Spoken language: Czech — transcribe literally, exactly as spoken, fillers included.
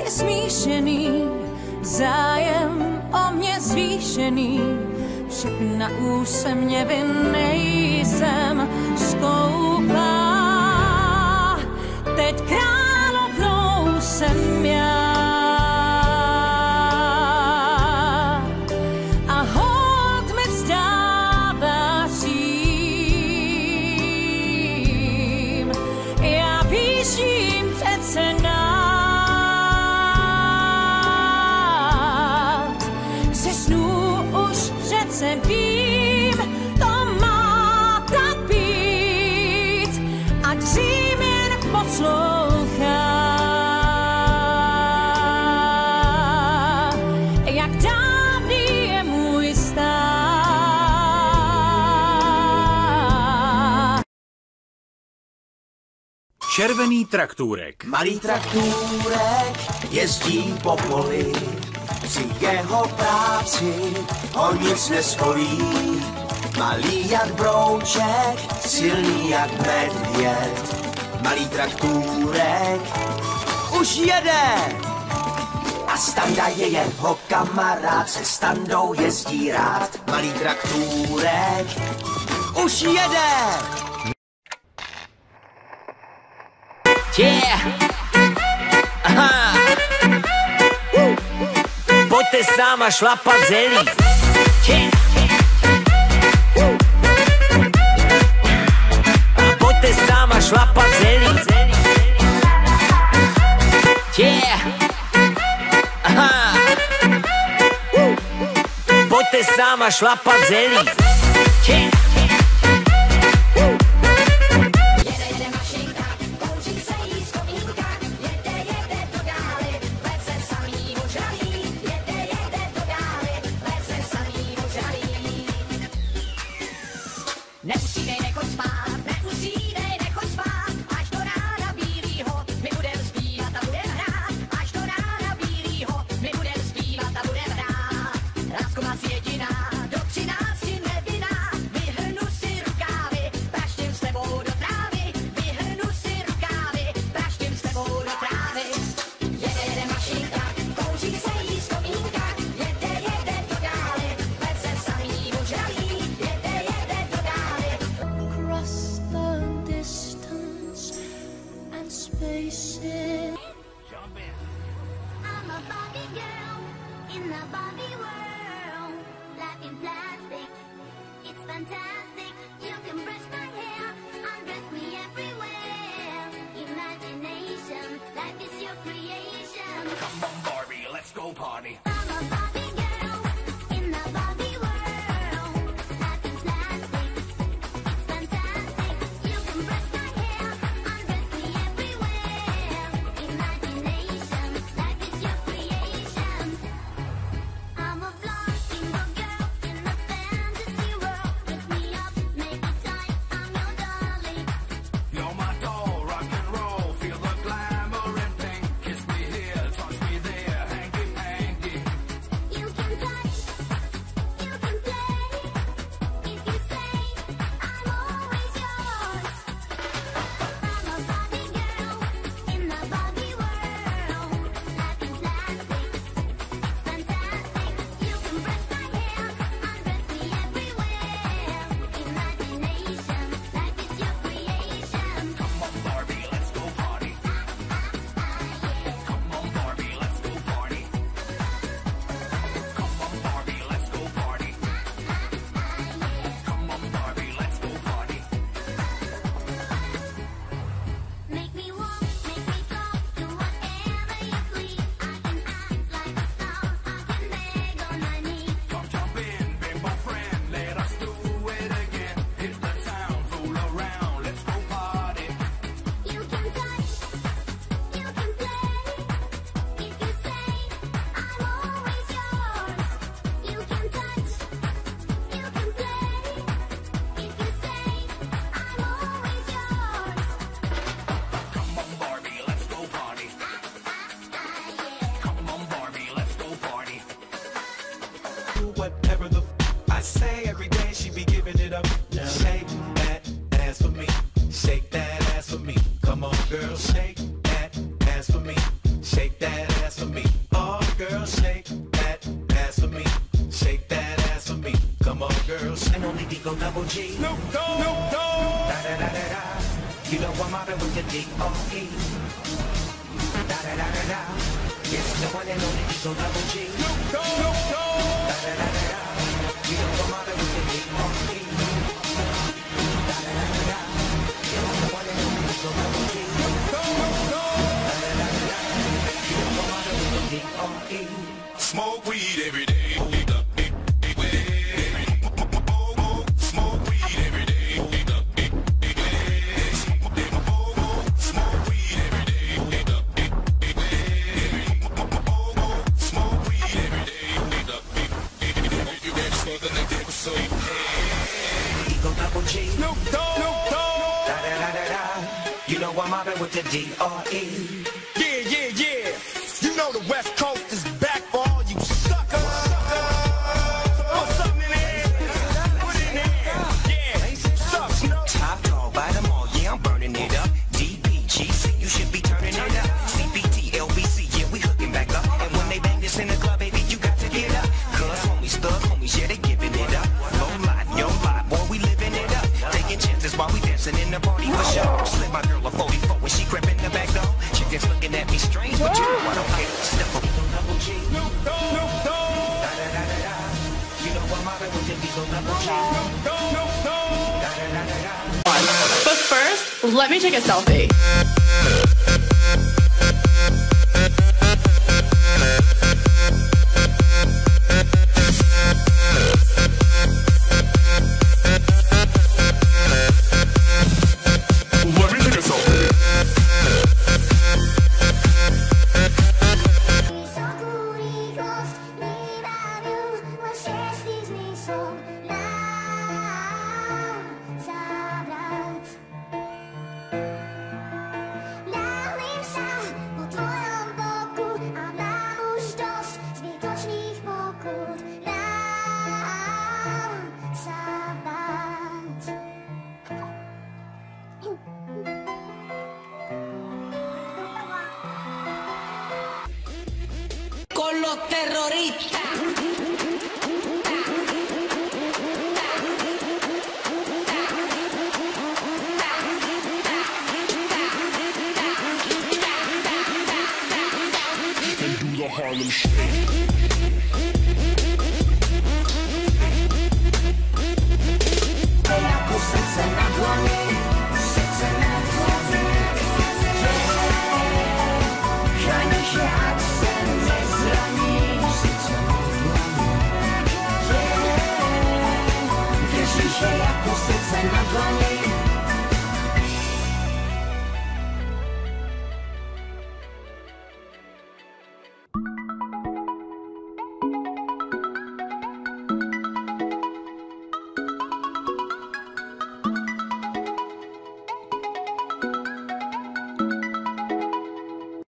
smíšený, zájem o mě zvýšený, však na úsmě vin nejsem skoupá. Teď královnou jsem já a hold mi vzdává svým. Já píším přece nád, ze snů už přece vím, to má tak být, ať řím jen poslouchá. Jak dávný je můj stát. Červený traktůrek. Malý traktůrek jezdí po poli, při jeho práci ho nic neskolí. Malý jak brouček, silný jak medvěd. Malý traktůrek už jede. A Standa je jeho kamarád, se Standou jezdí rád. Malý traktůrek už jede. Yeah! Aha! Uh. Pojďte s náma šlapat zelí. Yeah! Uh. A pojďte s náma šlapat zelí. Yeah! Aha! Uh. Pojďte s náma šlapat zelí. Yeah! Neusídej, nechoď spát, neusídej, nechoď spát, až do rána bílýho, my budem zpívat a budem hrát, až do rána bílýho, my budem zpívat a budem hrát. Lásko má jediná, do třinácti nevinná, vyhrnu si rukávy, praštím s tebou do trávy, vyhrnu si rukávy, praštím s tebou do trávy. Jede, jede mašinka, kouří se jí z komínka, jede, jede to dále, let se samý ožralí, jede, jede to dále. Across the distance and spaces. I'm a Barbie girl in the Barbie world. Life in plastic, it's fantastic. You can brush my hair, undress me everywhere. Imagination, life is your creation. Come on Barbie, let's go party. I'm a Barbie girl in the Barbie world. Life in plastic, it's fantastic. You can brush my hair, undress me everywhere. Imagination, life is your creation. I'm a blonde single girl in a fantasy world. Lift me up, make it tight, I'm your darling. You're my doll, rock and roll, feel the glamour and pink. Kiss me here, touch me there, hanky panky. You can touch, you can play. If you say I'm always yours. I'm a Barbie girl in the Barbie world. Life in plastic, fantastic. You can brush my hair, undress me everywhere. Imagination, life is your creation. Come on Barbie, let's go party. Come on Barbie, let's go party. Come on Barbie, let's go party. Come on Barbie, let's go party. Make me walk, make me talk, do whatever you please. I can act like a star, I can beg on my knees. Come jump in, bimbo friend, let us do it again. Hit the town, fool around, let's go party. You can touch, you can play. If you say I'm always yours. You can touch, you can play. If you say I'm always yours. Come on Barbie, let's go party. Come on Barbie, let's go party. Whatever the f I say every day, she be giving it up. Shake that ass for me. Shake that ass for me. Come on, girl, shake that ass for me. Shake that ass for G. Snoop Dogg. Snoop Dogg. Da da da da da. You know I'm mobbing with the D R E. Da da da da da. Yes, the one and only Eagle Double G. Snoop Dogg. Snoop Dogg. Da da da da da. You know I'm mobbing with the D R E. Da da da da da. Yes, the one and only Eagle Double G. Snoop Dogg. Da da da da da. You know I'm mobbing with the D R E. Smoke weed every day. Eagle Double G. Snoop Dogg. Snoop Dogg. Da da da da da. You know I'm mobbing with the D R E. Yeah, yeah, yeah. You know the West Coast is back for all you suckers. Put something in there. Put it in there. Yeah. Suck, Snoop. Top dog by them all. Yeah, I'm burning it up. D P G C, you should be turning it up. C B T, L B C, yeah, we hooking back up. And when they bang this in the club, baby, you got to get up. Cause homies, thug homies, yeah, they giving it up. Low lot, yo lot, boy, we living it up. Taking chances while we dancing in the party for sure. Slip my girl a forty-four when she crept in the back door. Chickens looking at me strange, but you know I don't care. Step up, Eagle Double G. Snoop Dogg. Snoop Dogg. Da da da da da. You know I'm mobbing with the Eagle Double G. Snoop Dogg. Snoop Dogg. Da da da da da. But first, let me take a selfie. Con los terroristas. And do the Harlem Shake.